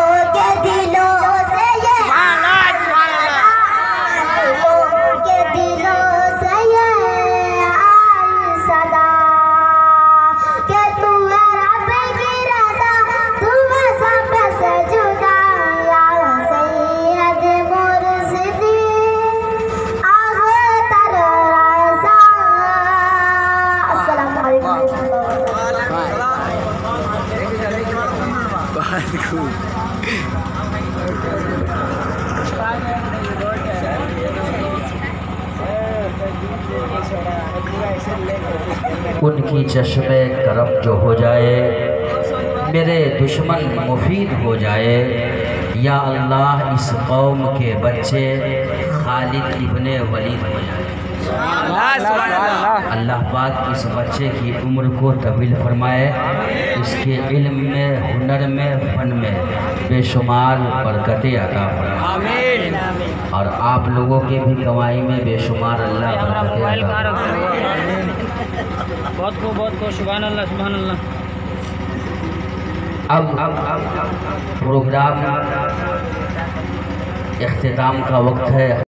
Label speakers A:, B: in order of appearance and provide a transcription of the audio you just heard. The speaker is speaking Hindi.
A: उनकी चश्मे करम जो हो जाए, मेरे दुश्मन मुफीद हो जाए। या अल्लाह इस कौम के बच्चे खालिद इब्ने वलीद हो जाए। अल्लाह पाक इस बच्चे की उम्र को तवील फरमाए, इसके इल्म में, हुनर में, फन में बेशुमार बरकतें अता फरमाए और आप लोगों के भी कमाई में बेशुमार अल्लाह बरकतें अता फरमाए।
B: बहुत को सुभान अल्लाह सुभान अल्लाह।
A: अब प्रोग्राम इख्तिताम का वक्त है।